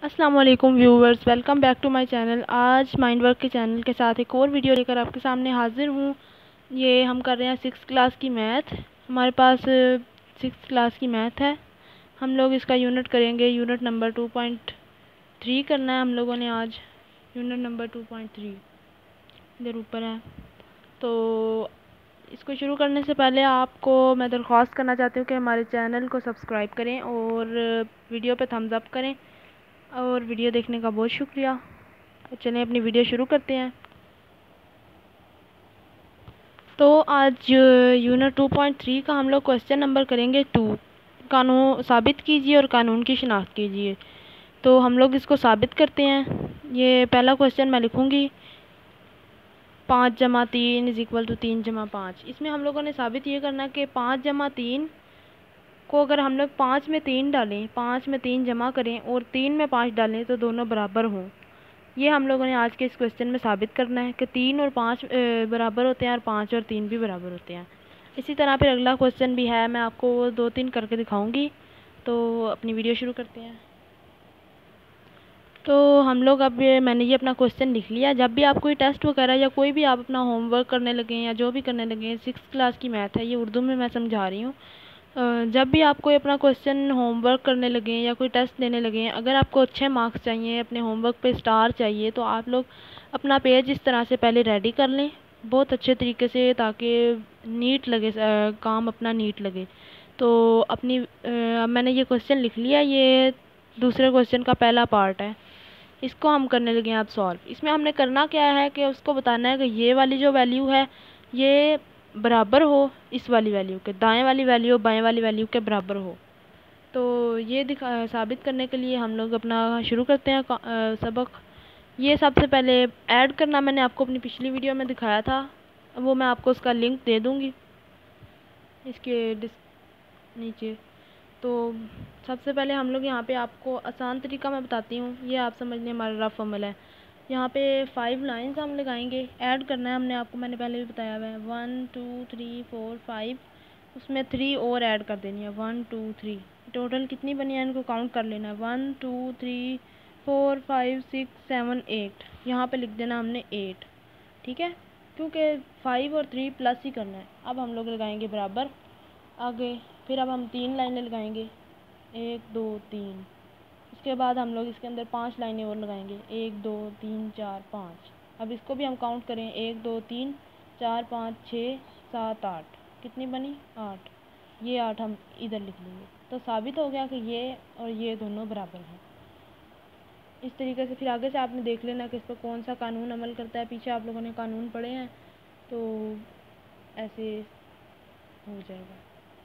अस्सलाम वालेकुम viewers, welcome back to my channel. आज माइंड वर्क के चैनल के साथ एक और वीडियो लेकर आपके सामने हाजिर हूँ। ये हम कर रहे हैं 6th क्लास की मैथ। हमारे पास 6th क्लास की मैथ है। हम लोग इसका यूनिट करेंगे, यूनिट नंबर 2.3 करना है हम लोगों ने आज। यूनिट नंबर 2.3 इधर ऊपर है। तो इसको शुरू करने से पहले आपको मैं दरख्वास्त करना चाहती हूँ कि हमारे चैनल को सब्सक्राइब करें और वीडियो पे थम्स अप करें और वीडियो देखने का बहुत शुक्रिया। तो चलें अपनी वीडियो शुरू करते हैं। तो आज यूनिट 2.3 का हम लोग क्वेश्चन नंबर करेंगे 2। कानून साबित कीजिए और कानून की शिनाख्त कीजिए। तो हम लोग इसको साबित करते हैं। ये पहला क्वेश्चन मैं लिखूँगी, 5 जमा 3 इज़ इक्वल टू 3 जमा 5। इसमें हम लोगों ने साबित ये करना कि 5 जमा 3 को अगर हम लोग 5 में 3 डालें, 5 में 3 जमा करें और 3 में 5 डालें तो दोनों बराबर हों। ये हम लोगों ने आज के इस क्वेश्चन में साबित करना है कि 3 और 5 बराबर होते हैं और 5 और 3 भी बराबर होते हैं। इसी तरह फिर अगला क्वेश्चन भी है, मैं आपको 2-3 करके दिखाऊंगी। तो अपनी वीडियो शुरू करते हैं। तो हम लोग अब मैंने ये अपना क्वेश्चन लिख लिया। जब भी आप कोई टेस्ट वगैरह या कोई भी आप अपना होमवर्क करने लगे या जो भी करने लगे, 6th क्लास की मैथ है, ये उर्दू में मैं समझा रही हूँ। जब भी आप कोई अपना क्वेश्चन होमवर्क करने लगें या कोई टेस्ट देने लगें, अगर आपको अच्छे मार्क्स चाहिए, अपने होमवर्क पे स्टार चाहिए, तो आप लोग अपना पेज इस तरह से पहले रेडी कर लें बहुत अच्छे तरीके से, ताकि नीट लगे, काम अपना नीट लगे। तो अपनी मैंने ये क्वेश्चन लिख लिया। ये दूसरे क्वेश्चन का पहला पार्ट है। इसको हम करने लगे हैं अब सॉल्व। इसमें हमने करना क्या है कि उसको बताना है कि ये वाली जो वैल्यू है ये बराबर हो इस वाली वैल्यू के, दाएं वाली वैल्यू बाएं वाली वैल्यू के बराबर हो। तो ये साबित करने के लिए हम लोग अपना शुरू करते हैं सबक। ये सबसे पहले ऐड करना मैंने आपको अपनी पिछली वीडियो में दिखाया था, वो मैं आपको उसका लिंक दे दूँगी इसके नीचे। तो सबसे पहले हम लोग यहाँ पे आपको आसान तरीका मैं बताती हूँ, ये आप समझ लें हमारा रफ अमल है। यहाँ पे 5 लाइंस हम लगाएंगे। ऐड करना है हमने आपको, मैंने पहले भी बताया हुआ है। 1 2 3 4 5, उसमें 3 और ऐड कर देनी है। 1 2 3 टोटल कितनी बनी है इनको काउंट कर लेना है। 1 2 3 4 5 6 7 8, यहाँ पे लिख देना हमने 8। ठीक है, क्योंकि 5 और 3 प्लस ही करना है। अब हम लोग लगाएंगे बराबर आगे। फिर अब हम 3 लाइनें लगाएंगे, 1 2 3। उसके बाद हम लोग इसके अंदर 5 लाइनें और लगाएंगे, 1 2 3 4 5। अब इसको भी हम काउंट करें, 1 2 3 4 5 6 7 8, कितनी बनी 8। ये 8 हम इधर लिख लेंगे। तो साबित हो गया कि ये और ये दोनों बराबर हैं। इस तरीके से फिर आगे से आपने देख लेना कि इस पर कौन सा कानून अमल करता है। पीछे आप लोगों ने कानून पढ़े हैं, तो ऐसे हो जाएगा।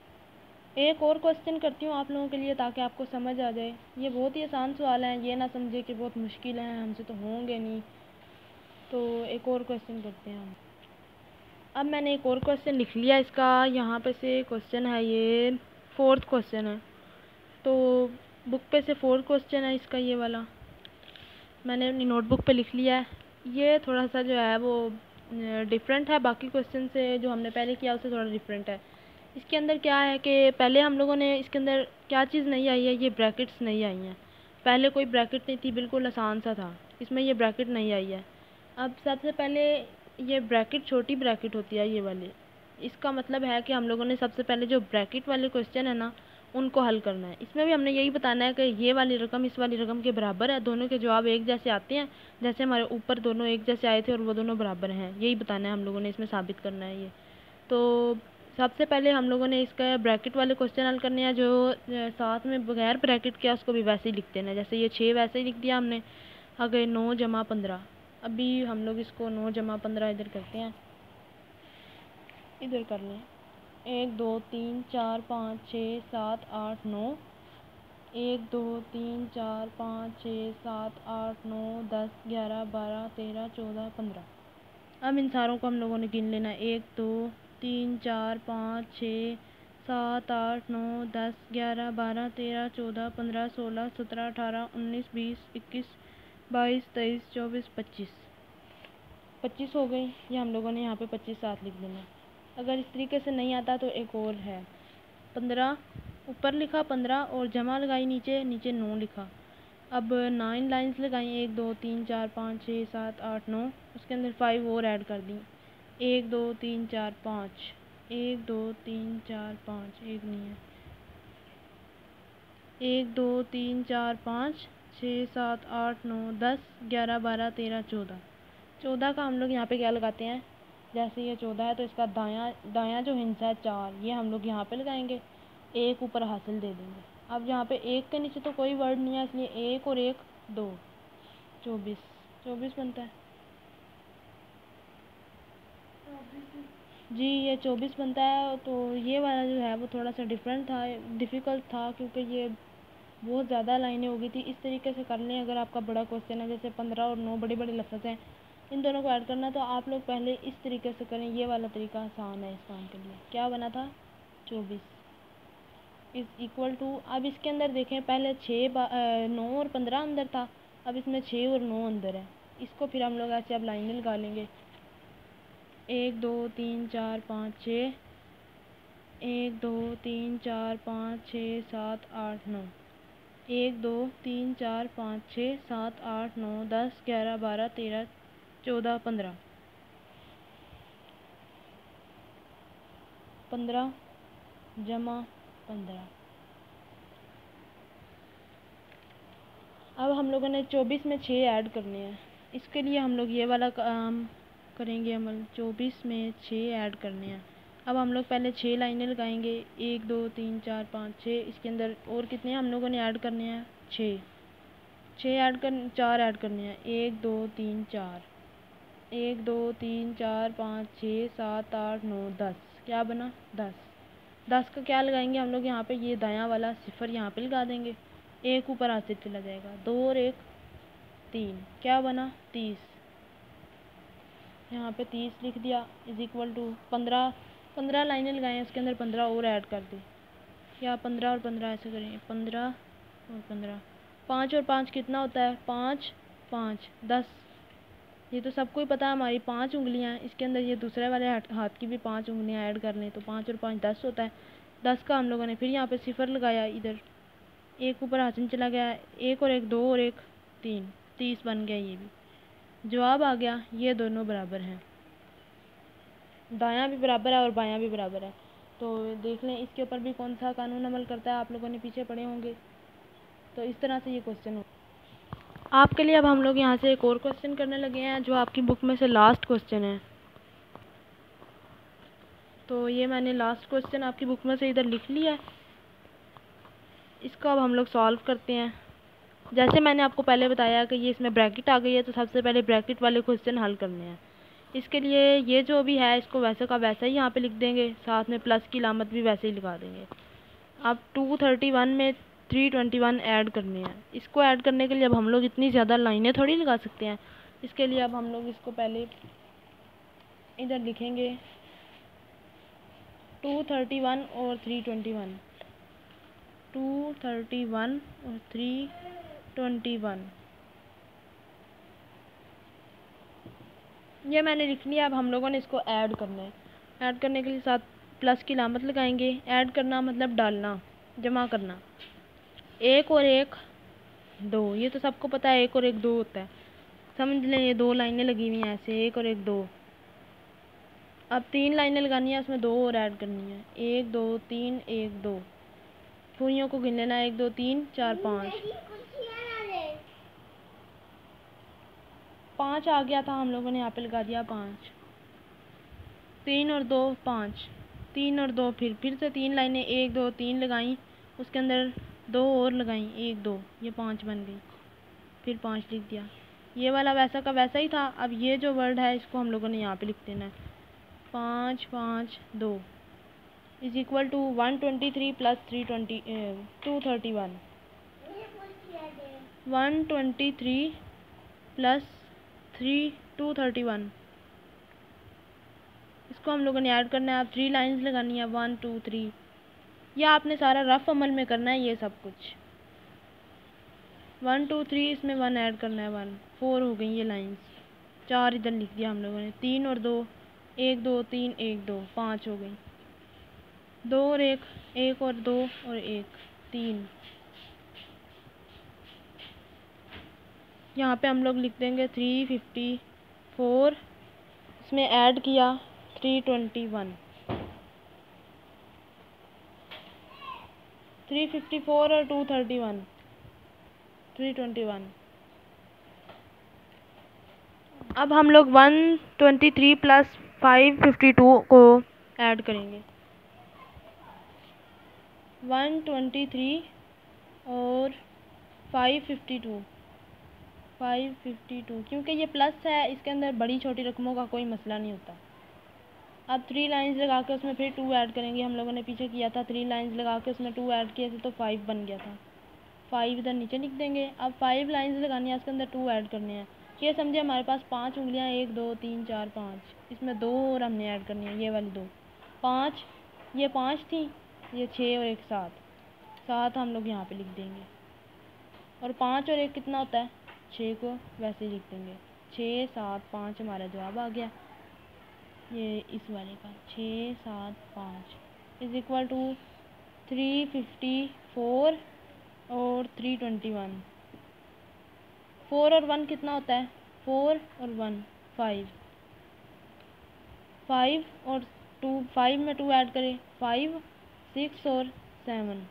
एक और क्वेश्चन करती हूँ आप लोगों के लिए ताकि आपको समझ आ जाए। ये बहुत ही आसान सवाल है, ये ना समझे कि बहुत मुश्किल है, हमसे तो होंगे नहीं। तो एक और क्वेश्चन करते हैं हम। अब मैंने एक और क्वेश्चन लिख लिया इसका। यहाँ पे से क्वेश्चन है, ये 4th क्वेश्चन है। तो बुक पे से 4th क्वेश्चन है इसका, ये वाला मैंने अपनी नोटबुक पे लिख लिया है। ये थोड़ा सा जो है वो डिफरेंट है बाकी क्वेश्चन से, जो हमने पहले किया उससे थोड़ा डिफरेंट है। इसके अंदर क्या है कि पहले हम लोगों ने इसके अंदर क्या चीज़ नहीं आई है, ये ब्रैकेट्स नहीं आई हैं। पहले कोई ब्रैकेट नहीं थी, बिल्कुल आसान सा था, इसमें ये ब्रैकेट नहीं आई है। अब सबसे पहले ये ब्रैकेट छोटी ब्रैकेट होती है ये वाली। इसका मतलब है कि हम लोगों ने सबसे पहले जो ब्रैकेट वाले क्वेश्चन है ना, उनको हल करना है। इसमें भी हमने यही बताना है कि ये वाली रकम इस वाली रकम के बराबर है, दोनों के जवाब एक जैसे आते हैं, जैसे हमारे ऊपर दोनों एक जैसे आए थे और वो दोनों बराबर हैं। यही बताना है हम लोगों ने, इसमें साबित करना है ये। तो सबसे पहले हम लोगों ने इसका ब्रैकेट वाले क्वेश्चन हल करने हैं। जो साथ में बगैर ब्रैकेट के उसको भी वैसे ही लिख देना है, जैसे ये 6 वैसे ही लिख दिया हमने। आगे 9 जमा 15, अभी हम लोग इसको 9 जमा 15 इधर करते हैं, इधर कर लें। 1 2 3 4 5 6 7 8 9, 1 2 3 4 5 6 7 8 9 10 11 12 13 14 15। अब इन सारों को हम लोगों ने गिन लेना है। 1 2 3 4 5 6 7 8 9 10 11 12 13 14 15 16 17 18 19 20 21 22 23 24 25। 25 हो गई। ये हम लोगों ने यहाँ पे 25 साथ लिख देना। अगर इस तरीके से नहीं आता तो एक और है, 15 ऊपर लिखा 15 और जमा लगाई नीचे, नीचे 9 लिखा। अब 9 लाइंस लगाई, 1 2 3 4 5 6 7 8 9, उसके अंदर 5 और ऐड कर दी। 1 2 3 4 5, 1 2 3 4 5, एक नहीं है, 1 2 3 4 5 6 7 8 9 10 11 12 13 14। 14 का हम लोग यहाँ पे क्या लगाते हैं, जैसे ये 14 है तो इसका दायां जो हिस्सा है 4, ये हम लोग यहाँ पे लगाएंगे, एक ऊपर हासिल दे देंगे। अब यहाँ पे एक के नीचे तो कोई वर्ड नहीं है, इसलिए एक और एक 2, 24 24 बनता है जी, ये 24 बनता है। तो ये वाला जो है वो थोड़ा सा डिफ़िकल्ट था, क्योंकि ये बहुत ज़्यादा लाइनें हो गई थी। इस तरीके से कर लें, अगर आपका बड़ा क्वेश्चन है, जैसे 15 और 9 बड़े बड़े लफ्ज़ हैं, इन दोनों को ऐड करना, तो आप लोग पहले इस तरीके से करें। ये वाला तरीका आसान है इस काम के लिए। क्या बना था, 24 इज़ इक्वल टू, अब इसके अंदर देखें, पहले 9 और 15 अंदर था, अब इसमें 6 और 9 अंदर है। इसको फिर हम लोग ऐसे अब लाइनें लगा लेंगे, 1 2 3 4 5 6, 1 2 3 4 5 6 7 8 9, 1 2 3 4 5 6 7 8 9 10 11 12 13 14 15, 15 जमा 15। अब हम लोगों ने 24 में 6 ऐड करने हैं। इसके लिए हम लोग ये वाला काम करेंगे अमल, 24 में 6 ऐड करने हैं। अब हम लोग पहले 6 लाइनें लगाएंगे, 1 2 3 4 5 6। इसके अंदर और कितने हम लोगों ने ऐड करने हैं, 6 4 ऐड करने हैं, 1 2 3 4, 1 2 3 4 5 6 7 8 9 10। क्या बना, 10 का क्या लगाएंगे हम लोग यहाँ पे, ये दायां वाला सिफर यहाँ पे लगा देंगे, एक ऊपर हाथ से चला जाएगा, 2 और 1 3। क्या बना, 30। यहाँ पे 30 लिख दिया, इज इक्वल टू 15 लाइनें लगाएं, उसके अंदर 15 और ऐड कर दें, या 15 और 15 ऐसे करें, 15 और 15, 5 और 5 कितना होता है, 5 5 10। ये तो सबको ही पता है, हमारी 5 उंगलियां हैं, इसके अंदर ये दूसरे वाले हाथ की भी 5 उंगलियां ऐड कर लें, तो 5 और 5 10 होता है। 10 का हम लोगों ने फिर यहाँ पे सिफर लगाया, इधर एक ऊपर हाथ में चला गया, 1 और 1 2 और 1 3, 30 बन गया। ये भी जवाब आ गया, ये दोनों बराबर हैं, दायां भी बराबर है और बायां भी बराबर है। तो देख लें इसके ऊपर भी कौन सा कानून अमल करता है, आप लोगों ने पीछे पढ़े होंगे। तो इस तरह से ये क्वेश्चन हो आपके लिए। अब हम लोग यहाँ से एक और क्वेश्चन करने लगे हैं, जो आपकी बुक में से लास्ट क्वेश्चन है। तो ये मैंने लास्ट क्वेश्चन आपकी बुक में से इधर लिख लिया है, इसको अब हम लोग सॉल्व करते हैं। जैसे मैंने आपको पहले बताया कि ये इसमें ब्रैकेट आ गई है, तो सबसे पहले ब्रैकेट वाले क्वेश्चन हल करने हैं। इसके लिए ये जो भी है, इसको वैसे का वैसा ही यहाँ पे लिख देंगे, साथ में प्लस की लामत भी वैसे ही लगा देंगे। अब 231 में 321 ऐड करने हैं। इसको ऐड करने के लिए अब हम लोग इतनी ज़्यादा लाइनें थोड़ी लगा सकते हैं। इसके लिए अब हम लोग इसको पहले इधर लिखेंगे, 231 और 321, 231 और 321, ये मैंने लिख लिया। अब हम लोगों ने इसको ऐड करना है। ऐड करने के लिए साथ प्लस की लामत लगाएंगे। ऐड करना मतलब डालना, जमा करना, 1 और 1 2, ये तो सबको पता है, 1 और 1 2 होता है, समझ लें। ये 2 लाइनें लगी हुई हैं ऐसे, 1 और 1 2। अब 3 लाइनें लगानी है, उसमें 2 और ऐड करनी है, 1 2 3 1 2। पूरियों को गिन लेना, 1 2 3 4 5 आ गया था, हम लोगों ने यहाँ पे लगा दिया 5। 3 और 2 5, 3 और 2, फिर से 3 लाइनें, 1 2 3 लगाई, उसके अंदर 2 और लगाई, 1 2, ये 5 बन गई, फिर 5 लिख दिया। ये वाला वैसा का वैसा ही था। अब ये जो वर्ड है, इसको हम लोगों ने यहाँ पे लिख देना है, 5 5 2 is equal to 123 plus 231, 123 plus 231। इसको हम लोगों ने ऐड करना है। अब 3 लाइंस लगानी है, 1 2 3। यह आपने सारा रफ अमल में करना है, ये सब कुछ 1 2 3, इसमें 1 ऐड करना है, 1 4 हो गई ये लाइंस। 4 इधर लिख दिया हम लोगों ने, 3 और 2 1 2 3 1 2, 5 हो गई, 2 और 1 1 और 2 और 1 3, यहाँ पे हम लोग लिख देंगे 354, इसमें ऐड किया 321, 354 और 231, 321। अब हम लोग 123 प्लस 552 को ऐड करेंगे। 123 और 552, क्योंकि ये प्लस है, इसके अंदर बड़ी छोटी रकमों का कोई मसला नहीं होता। अब 3 लाइंस लगा के उसमें फिर 2 ऐड करेंगे। हम लोगों ने पीछे किया था, 3 लाइंस लगा के उसमें 2 ऐड किए थे तो 5 बन गया था। 5 इधर नीचे लिख देंगे। अब 5 लाइंस लगानी है, इसके अंदर 2 ऐड करने हैं। ये समझे हमारे पास 5 उंगलियां, 1 2 3 4 5, इसमें 2 और हमने ऐड करनी है, ये वाली 2, 5, ये 5 थी, ये 6 और एक 7, 7 हम लोग यहाँ पे लिख देंगे। और 5 और 1 कितना होता है, 6 को वैसे ही लिख देंगे। 6 7 5 हमारा जवाब आ गया, ये इस वाले का 6 7 5 इज इक्वल टू 354 और 321। 4 और 1 कितना होता है, 4 और 1 5, 5 और 2, 5 में 2 ऐड करें, 5 6 और 7,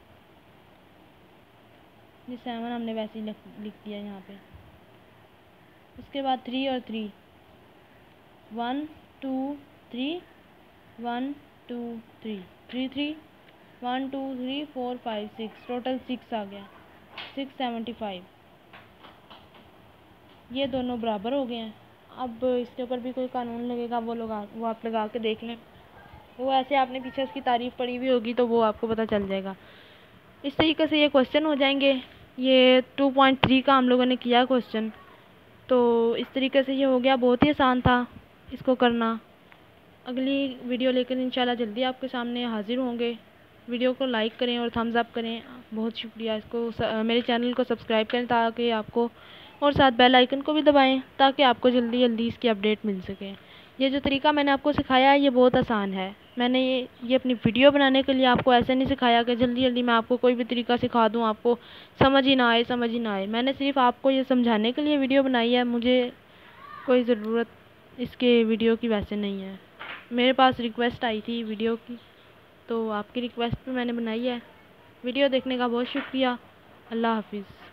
ये 7 हमने वैसे ही लिख दिया यहाँ पे। उसके बाद 3 और 3, 1 2 3, 1 2 3, 3 3, 1 2 3 4 5 6, टोटल 6 आ गया, 675। ये दोनों बराबर हो गए हैं। अब इसके ऊपर भी कोई कानून लगेगा, वो आप लगा के देख लें। वो ऐसे आपने पीछे उसकी तारीफ़ पढ़ी हुई होगी तो वो आपको पता चल जाएगा। इस तरीके से ये क्वेश्चन हो जाएंगे। ये 2.3 का हम लोगों ने किया क्वेश्चन, तो इस तरीके से ये हो गया। बहुत ही आसान था इसको करना। अगली वीडियो लेकर इंशाल्लाह जल्दी आपके सामने हाजिर होंगे। वीडियो को लाइक करें और थम्स अप करें, बहुत शुक्रिया। इसको मेरे चैनल को सब्सक्राइब करें ताकि आपको, और साथ बेल आइकन को भी दबाएं ताकि आपको जल्दी जल्दी इसकी अपडेट मिल सके। ये जो तरीका मैंने आपको सिखाया है ये बहुत आसान है। मैंने ये अपनी वीडियो बनाने के लिए आपको ऐसे नहीं सिखाया कि जल्दी जल्दी मैं आपको कोई भी तरीका सिखा दूं, आपको समझ ही ना आए। मैंने सिर्फ आपको ये समझाने के लिए वीडियो बनाई है। मुझे कोई ज़रूरत इसके वीडियो की वैसे नहीं है। मेरे पास रिक्वेस्ट आई थी वीडियो की, तो आपकी रिक्वेस्ट पे मैंने बनाई है। वीडियो देखने का बहुत शुक्रिया। अल्लाह हाफिज़।